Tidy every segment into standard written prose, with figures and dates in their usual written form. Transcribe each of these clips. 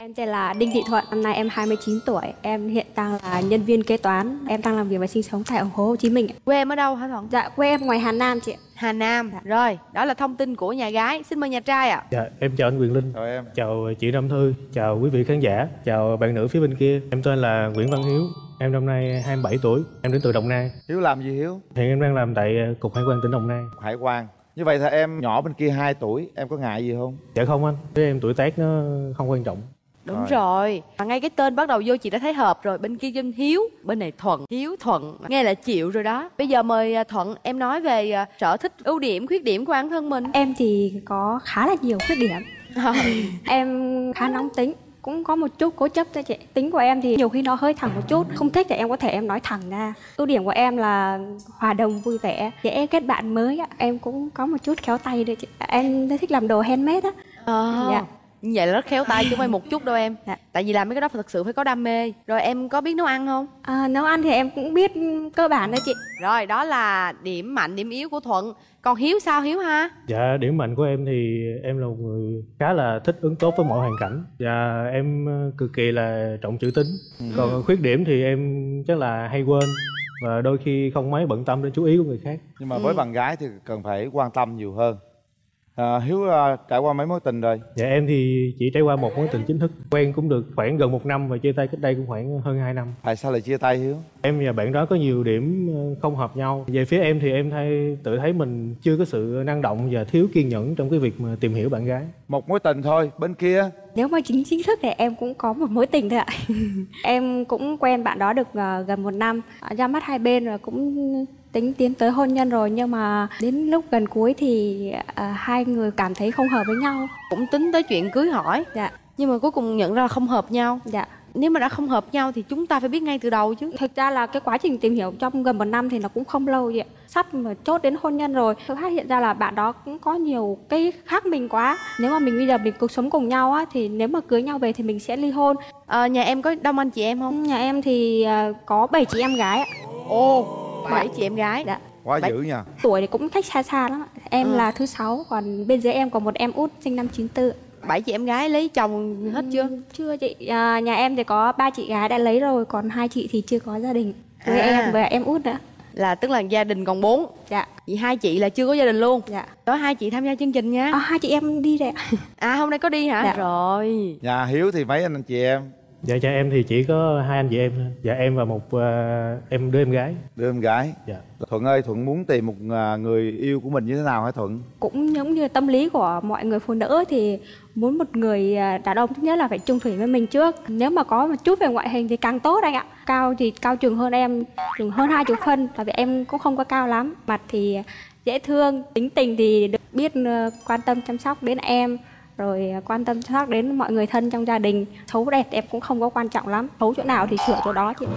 Em tên là Đinh Thị Thuận, năm nay em 29 tuổi. Em hiện đang là nhân viên kế toán. Em đang làm việc và sinh sống tại thành phố Hồ Chí Minh. Quê em ở đâu hả Thuận? Dạ, quê em ngoài Hà Nam chị ạ. Hà Nam. Rồi, đó là thông tin của nhà gái. Xin mời nhà trai ạ. Dạ, em chào anh Quyền Linh. Chào em. Chào chị Nam Thư. Chào quý vị khán giả. Chào bạn nữ phía bên kia. Em tên là Nguyễn Văn Hiếu. Em năm nay 27 tuổi. Em đến từ Đồng Nai. Hiếu làm gì Hiếu? Hiện em đang làm tại Cục Hải quan tỉnh Đồng Nai. Hải quan. Như vậy thì em nhỏ bên kia 2 tuổi, em có ngại gì không? Dạ không anh, với em tuổi tác nó không quan trọng. Đúng rồi. Mà ngay cái tên bắt đầu vô chị đã thấy hợp rồi. Bên kia tên Hiếu, bên này Thuận. Hiếu Thuận, nghe là chịu rồi đó. Bây giờ mời Thuận em nói về sở thích, ưu điểm, khuyết điểm của bản thân mình. Em thì có khá là nhiều khuyết điểm. Em khá nóng tính, cũng có một chút cố chấp thôi chị. Tính của em thì nhiều khi nó hơi thẳng một chút. Không thích thì em có thể em nói thẳng ra. Ưu điểm của em là hòa đồng, vui vẻ, dễ kết bạn mới. Em cũng có một chút khéo tay đấy chị. Em thích làm đồ handmade á. Dạ. Như vậy là rất khéo tay chứ không phải một chút đâu em. Dạ. Tại vì làm mấy cái đó thực sự phải có đam mê. Rồi em có biết nấu ăn không? Nấu ăn thì em cũng biết cơ bản thôi chị. Rồi, đó là điểm mạnh, điểm yếu của Thuận. Còn Hiếu sao Hiếu ha? Dạ, điểm mạnh của em thì em là một người khá là thích ứng tốt với mọi hoàn cảnh. Và em cực kỳ là trọng chữ tín. Còn khuyết điểm thì em chắc là hay quên. Và đôi khi không mấy bận tâm đến chú ý của người khác. Nhưng mà với bạn gái thì cần phải quan tâm nhiều hơn. Hiếu trải qua mấy mối tình rồi? Dạ em thì chỉ trải qua một mối tình chính thức. Quen cũng được khoảng gần 1 năm và chia tay cách đây cũng khoảng hơn 2 năm. Tại sao lại chia tay Hiếu? Em và bạn đó có nhiều điểm không hợp nhau. Về phía em thì em tự thấy mình chưa có sự năng động và thiếu kiên nhẫn trong cái việc mà tìm hiểu bạn gái. Một mối tình thôi, bên kia? Nếu mà chính thức thì em cũng có một mối tình thôi ạ. Em cũng quen bạn đó được gần 1 năm. Ra mắt hai bên rồi cũng tính tiến tới hôn nhân rồi. Nhưng mà đến lúc gần cuối thì hai người cảm thấy không hợp với nhau. Cũng tính tới chuyện cưới hỏi. Dạ. Nhưng mà cuối cùng nhận ra là không hợp nhau. Dạ. Nếu mà đã không hợp nhau thì chúng ta phải biết ngay từ đầu chứ. Thực ra là cái quá trình tìm hiểu trong gần 1 năm thì nó cũng không lâu vậy ạ. Sắp mà chốt đến hôn nhân rồi, tôi phát hiện ra là bạn đó cũng có nhiều cái khác mình quá. Nếu mà mình bây giờ mình cuộc sống cùng nhau á, thì nếu mà cưới nhau về thì mình sẽ ly hôn. Nhà em có đông anh chị em không? Nhà em thì có 7 chị em gái ạ. Ồ, 7 chị em gái. Dạ. Quá dữ nha. Tuổi thì cũng cách xa xa lắm ạ. Em là thứ 6, còn bên dưới em có một em út sinh năm 94. 7 chị em gái lấy chồng hết chưa? Chưa chị. Nhà em thì có 3 chị gái đã lấy rồi, còn 2 chị thì chưa có gia đình. Với em và em út nữa. Là tức là gia đình còn 4. Dạ. Vậy 2 chị là chưa có gia đình luôn. Dạ. Đó 2 chị tham gia chương trình nha. 2 chị em đi rồi ạ. Hôm nay có đi hả? Dạ. Rồi. Nhà Hiếu thì mấy anh chị em? Dạ cho em thì chỉ có 2 anh chị em thôi. Dạ em và một đứa em gái. Đứa em gái. Dạ. Thuận ơi, Thuận muốn tìm một người yêu của mình như thế nào hả Thuận? Cũng giống như tâm lý của mọi người phụ nữ thì muốn một người đàn ông thứ nhất là phải chung thủy với mình trước. Nếu mà có một chút về ngoại hình thì càng tốt anh ạ. Cao thì cao chừng hơn em, chừng hơn 20 phân. Tại vì em cũng không có cao lắm. Mặt thì dễ thương, tính tình thì được biết quan tâm chăm sóc đến em. Rồi quan tâm chăm sóc đến mọi người thân trong gia đình. Xấu đẹp em cũng không có quan trọng lắm. Xấu chỗ nào thì sửa chỗ đó chị.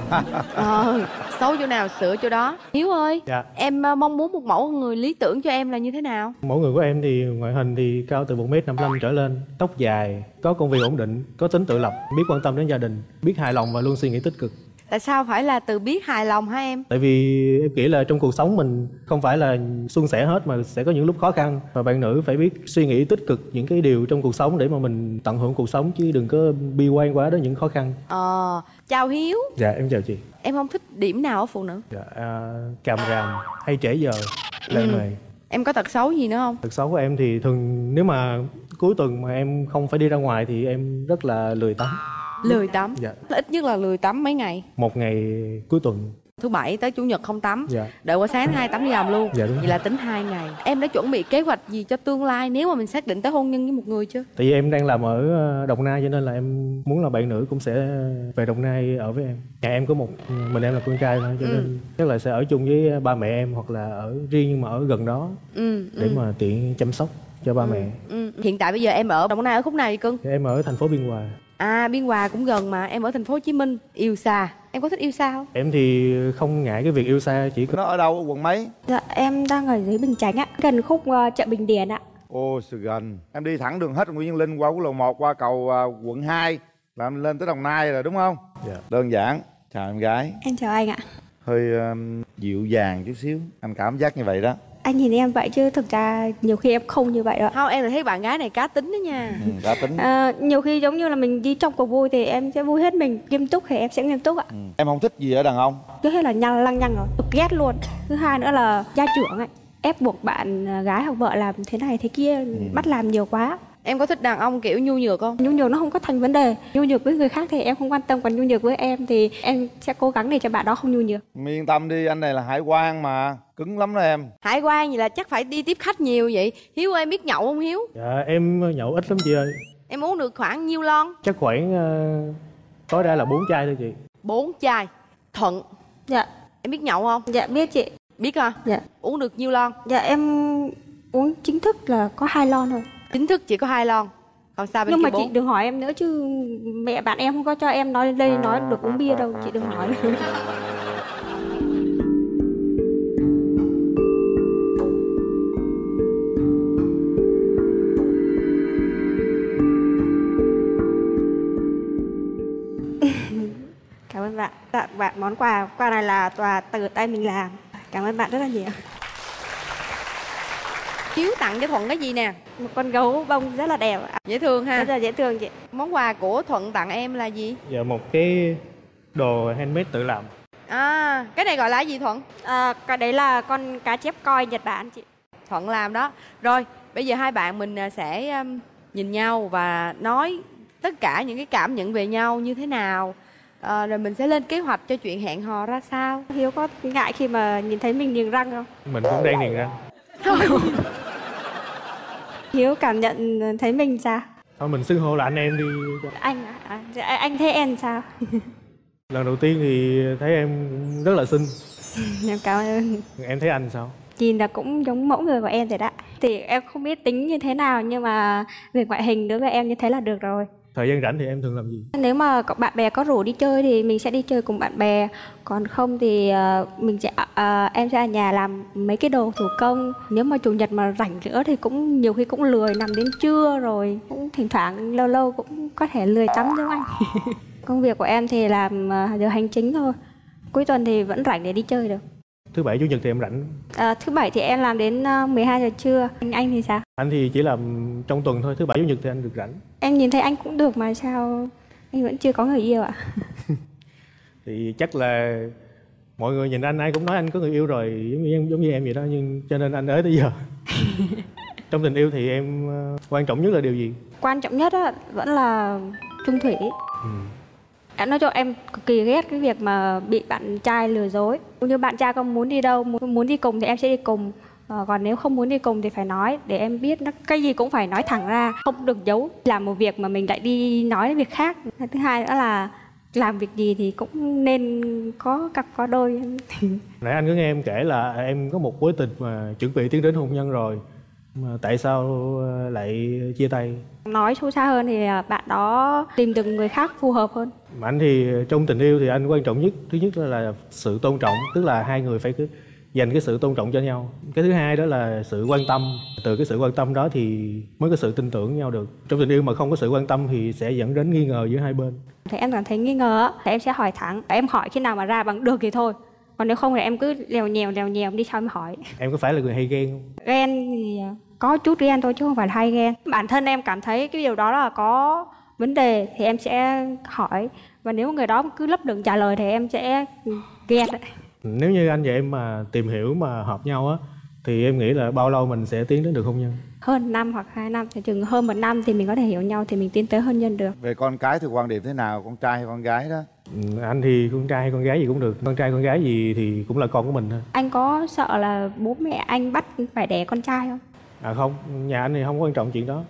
Xấu chỗ nào sửa chỗ đó. Hiếu ơi, Dạ. em mong muốn một mẫu người lý tưởng cho em là như thế nào? Mẫu người của em thì ngoại hình thì cao từ 1m55 trở lên, tóc dài, có công việc ổn định, có tính tự lập, biết quan tâm đến gia đình, biết hài lòng và luôn suy nghĩ tích cực. Tại sao phải là từ biết hài lòng hả em? Tại vì em nghĩ là trong cuộc sống mình không phải là suôn sẻ hết mà sẽ có những lúc khó khăn. Và bạn nữ phải biết suy nghĩ tích cực những cái điều trong cuộc sống để mà mình tận hưởng cuộc sống chứ đừng có bi quan quá đến những khó khăn. Chào Hiếu. Dạ em chào chị. Em không thích điểm nào ở phụ nữ? Dạ, càm ràm, hay trễ giờ, lề mề. Em có tật xấu gì nữa không? Tật xấu của em thì thường nếu mà cuối tuần mà em không phải đi ra ngoài thì em rất là lười tắm. Lười tắm? Dạ. Ít nhất là lười tắm mấy ngày? Một ngày cuối tuần. Thứ Bảy tới Chủ nhật không tắm. Dạ. Đợi qua sáng 2 tắm đi làm luôn. Dạ đúng. Vậy là tính 2 ngày. Em đã chuẩn bị kế hoạch gì cho tương lai nếu mà mình xác định tới hôn nhân với một người chưa? Tại vì em đang làm ở Đồng Nai cho nên là em muốn là bạn nữ cũng sẽ về Đồng Nai ở với em. Nhà em có một mình em là con trai thôi cho nên chắc là sẽ ở chung với ba mẹ em hoặc là ở riêng nhưng mà ở gần đó để mà tiện chăm sóc cho ba mẹ. Hiện tại bây giờ em ở Đồng Nai ở khúc nào vậy cưng? Em ở thành phố Biên Hòa. Biên Hòa cũng gần mà. Em ở thành phố Hồ Chí Minh. Yêu xa. Em có thích yêu xa không? Em thì không ngại cái việc yêu xa, chỉ có... Nó ở đâu, quận mấy? Dạ em đang ở dưới Bình Chánh ạ, gần khúc chợ Bình Điền ạ. Ồ, sự gần. Em đi thẳng đường hết Nguyễn Văn Linh qua quốc lộ 1 qua cầu quận 2 là em lên tới Đồng Nai rồi đúng không? Dạ. Đơn giản. Chào em gái. Em chào anh ạ. Hơi dịu dàng chút xíu, anh cảm giác như vậy đó. Anh nhìn em vậy chứ thực ra nhiều khi em không như vậy đâu. Không, em là thấy bạn gái này cá tính đó nha. Cá tính. Nhiều khi giống như là mình đi trong cuộc vui thì em sẽ vui hết mình, nghiêm túc thì em sẽ nghiêm túc ạ. Em không thích gì ở đàn ông? Trước hết là lăng nhăng rồi, cực ghét luôn. Thứ hai nữa là gia trưởng ấy, ép buộc bạn gái hoặc vợ làm thế này thế kia, bắt làm nhiều quá. Em có thích đàn ông kiểu nhu nhược không? Nhu nhược nó không có thành vấn đề. Nhu nhược với người khác thì em không quan tâm, còn nhu nhược với em thì em sẽ cố gắng để cho bạn đó không nhu nhược. Yên tâm đi, anh này là hải quan mà, cứng lắm đó em. Hải quan vậy là chắc phải đi tiếp khách nhiều vậy. Hiếu ơi, em biết nhậu không Hiếu? Dạ em nhậu ít lắm chị ơi. Em uống được khoảng nhiêu lon? Chắc khoảng tối đa là 4 chai thôi chị. 4 chai. Thuận, Dạ. em biết nhậu không? Dạ biết chị. Biết hả? Dạ. Uống được nhiêu lon? Dạ em uống chính thức là có 2 lon thôi. Chính thức chỉ có 2 lon. Còn sao bên Nhưng kia mà 4? chị đừng hỏi em nữa chứ mẹ bạn em không có cho em nói đây nói được uống bia đâu, chị đừng hỏi nữa. Cảm ơn bạn. Tặng bạn món quà này là quà từ tay mình làm. Cảm ơn bạn rất là nhiều. Hiếu tặng cho Thuận cái gì nè? Một con gấu bông rất là đẹp ạ. Dễ thương ha. Rất là dễ thương chị. Món quà của Thuận tặng em là gì? Dạ một cái đồ handmade tự làm. À, cái này gọi là gì Thuận? Cái đấy là con cá chép coi Nhật Bản chị. Thuận làm đó. Rồi, bây giờ hai bạn mình sẽ nhìn nhau và nói tất cả những cái cảm nhận về nhau như thế nào. Rồi mình sẽ lên kế hoạch cho chuyện hẹn hò ra sao. Hiếu có ngại khi mà nhìn thấy mình niềng răng không? Mình cũng đang niềng răng. Hiếu cảm nhận thấy mình sao? Thôi mình xưng hô là anh em đi. Anh thấy em sao? Lần đầu tiên thì thấy em rất là xinh. Em cảm ơn. Em thấy anh sao? Nhìn là cũng giống mẫu người của em rồi đó. Thì em không biết tính như thế nào nhưng mà về ngoại hình đối với em như thế là được rồi. Thời gian rảnh thì em thường làm gì? Nếu mà bạn bè có rủ đi chơi thì mình sẽ đi chơi cùng bạn bè. Còn không thì em sẽ ở nhà làm mấy cái đồ thủ công. Nếu mà chủ nhật mà rảnh nữa thì cũng nhiều khi cũng lười nằm đến trưa rồi. Cũng thỉnh thoảng lâu lâu cũng có thể lười tắm giống anh. Công việc của em thì làm giờ hành chính thôi. Cuối tuần thì vẫn rảnh để đi chơi được. Thứ bảy chủ nhật thì em rảnh. Thứ bảy thì em làm đến 12 giờ trưa. Anh thì sao? Anh thì chỉ làm trong tuần thôi, thứ bảy chủ nhật thì anh được rảnh. Em nhìn thấy anh cũng được mà sao anh vẫn chưa có người yêu ạ? Thì chắc là mọi người nhìn anh ai cũng nói anh có người yêu rồi, giống như em vậy đó, nhưng cho nên anh ới tới giờ. Trong tình yêu thì em quan trọng nhất là điều gì? Quan trọng nhất á, vẫn là chung thủy. Em nói cho em cực kỳ ghét cái việc mà bị bạn trai lừa dối. Như bạn trai không muốn đi đâu, muốn đi cùng thì em sẽ đi cùng. Còn nếu không muốn đi cùng thì phải nói để em biết, cái gì cũng phải nói thẳng ra, không được giấu. Làm một việc mà mình lại đi nói việc khác. Thứ hai nữa là làm việc gì thì cũng nên có cặp có đôi. Nãy anh có nghe em kể là em có một mối tình mà chuẩn bị tiến đến hôn nhân rồi, mà tại sao lại chia tay? Nói sâu xa hơn thì bạn đó tìm được người khác phù hợp hơn. Mà anh thì trong tình yêu thì anh quan trọng nhất, thứ nhất là sự tôn trọng, tức là hai người phải dành cái sự tôn trọng cho nhau. Cái thứ hai đó là sự quan tâm. Từ cái sự quan tâm đó thì mới có sự tin tưởng nhau được. Trong tình yêu mà không có sự quan tâm thì sẽ dẫn đến nghi ngờ giữa hai bên. Thì em cảm thấy nghi ngờ thì em sẽ hỏi thẳng. Em hỏi khi nào mà ra bằng được thì thôi. Còn nếu không thì em cứ lèo nhèo đi sau em hỏi. Em có phải là người hay ghen không? Ghen thì có chút ghen thôi chứ không phải là hay ghen. Bản thân em cảm thấy cái điều đó là có vấn đề thì em sẽ hỏi. Và nếu người đó cứ lấp lửng trả lời thì em sẽ ghen. Nếu như anh và em mà tìm hiểu mà hợp nhau á thì em nghĩ là bao lâu mình sẽ tiến đến được hôn nhân? Hơn 5 hoặc 2 năm, thì chừng hơn 1 năm thì mình có thể hiểu nhau thì mình tiến tới hôn nhân được. Về con cái thì quan điểm thế nào, con trai hay con gái đó? Anh thì con trai hay con gái gì cũng được, con trai con gái gì thì cũng là con của mình thôi. Anh có sợ là bố mẹ anh bắt phải đẻ con trai không? À không, nhà anh thì không quan trọng chuyện đó.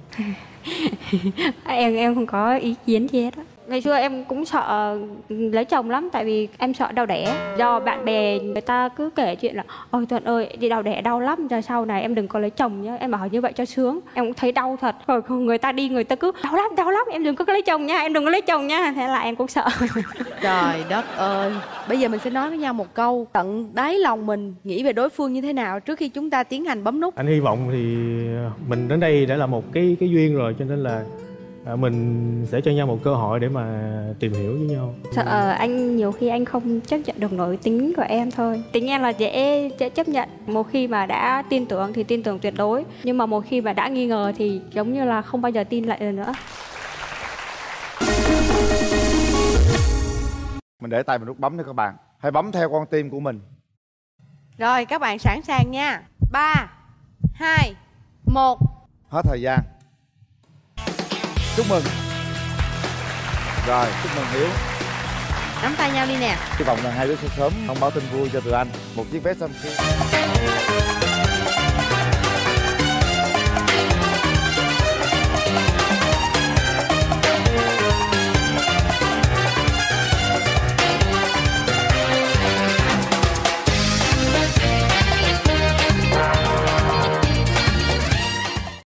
Em không có ý kiến gì hết á. Ngày xưa em cũng sợ lấy chồng lắm, tại vì em sợ đau đẻ. Do bạn bè người ta cứ kể chuyện là ôi Thuận ơi, đi đau đẻ đau lắm, giờ sau này em đừng có lấy chồng nhá. Em bảo như vậy cho sướng. Em cũng thấy đau thật. Rồi người ta đi người ta cứ đau lắm, em đừng có lấy chồng nha, em đừng có lấy chồng nha. Thế là em cũng sợ. Trời đất ơi. Bây giờ mình sẽ nói với nhau một câu, tận đáy lòng mình nghĩ về đối phương như thế nào trước khi chúng ta tiến hành bấm nút. Anh hy vọng thì mình đến đây đã là một cái duyên rồi, cho nên là mình sẽ cho nhau một cơ hội để mà tìm hiểu với nhau. Sợ anh nhiều khi anh không chấp nhận được nổi tính của em thôi. Tính em là dễ chấp nhận. Một khi mà đã tin tưởng thì tin tưởng tuyệt đối. Nhưng mà một khi mà đã nghi ngờ thì giống như là không bao giờ tin lại được nữa. Mình để tay vào nút bấm cho các bạn. Hãy bấm theo con tim của mình. Rồi các bạn sẵn sàng nha. 3, 2, 1. Hết thời gian. Chúc mừng. Rồi, chúc mừng Hiếu. Nắm tay nhau đi nè. Hy vọng rằng hai đứa sẽ sớm thông báo tin vui cho tụi anh. Một chiếc vé Samsung.